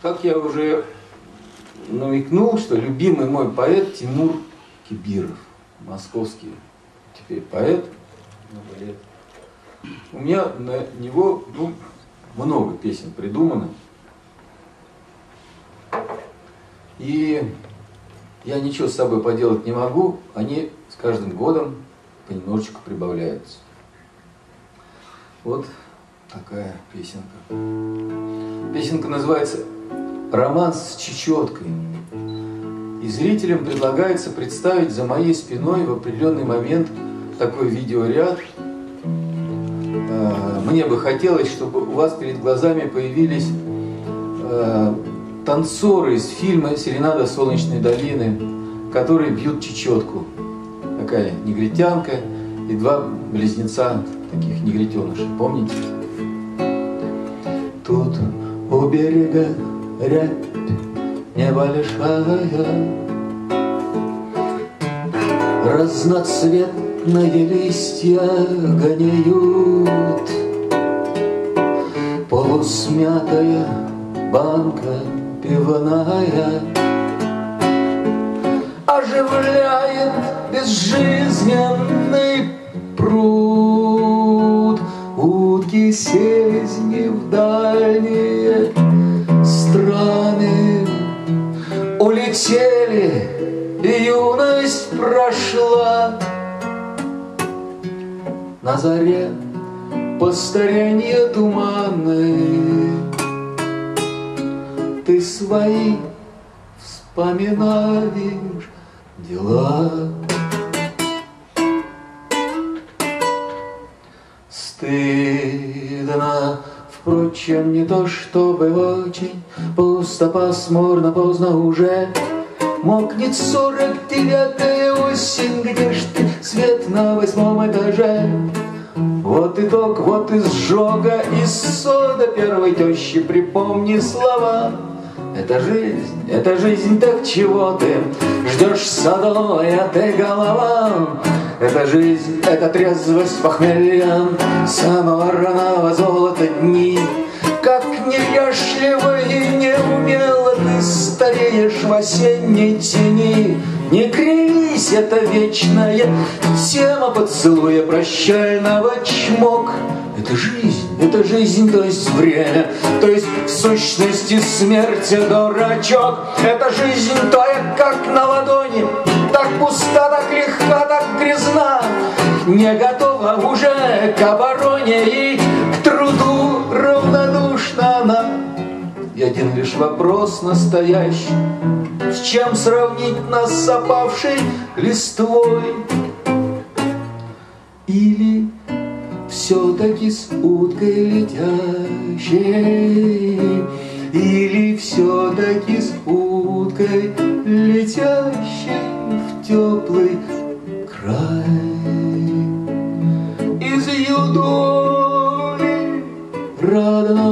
Как я уже намекнул, что любимый мой поэт Тимур Кибиров, московский теперь поэт, много лет. У меня на него много песен придумано. И я ничего с собой поделать не могу, они с каждым годом понемножечку прибавляются. Вот такая песенка. Песенка называется «Романс с чечеткой». И зрителям предлагается представить за моей спиной в определенный момент такой видеоряд. Мне бы хотелось, чтобы у вас перед глазами появились танцоры из фильма «Серенада Солнечной долины», которые бьют чечетку. Такая негритянка и два близнеца, таких негритенышей, помните? Тут у берега рябь небольшая, разноцветные листья гоняют, полусмятая банка пивная оживляет безжизненный пруд. Утки сельзни в дальние страны улетели, и юность прошла. На заре постаренья туманной ты свои вспоминаешь дела. Стыдно, впрочем, не то чтобы очень, пусто, пасмурно, поздно уже. Мокнет 49-я осень, где ж ты, свет на 8-м этаже. Вот итог, вот изжога, из сода первой тещи, припомни слова. Это жизнь, так чего ты ждешь садовая ты голова? Это жизнь, это трезвость похмелья, самоварного золота дни. Как неряшливо и неумело ты стареешь в осенней тени. Не кривись, это вечная тема поцелуя прощального чмок. Это жизнь, то есть время, то есть в сущности смерть, дурачок. Это жизнь твоя, как на ладони, так пуста, так легка, так грязна, не готова уже к обороне и к труду равнодушна она. И один лишь вопрос настоящий: с чем сравнить нас с опавшей листвой? Или все-таки с уткой летящей, или все-таки с уткой летящей в теплый край. Из юдоли родной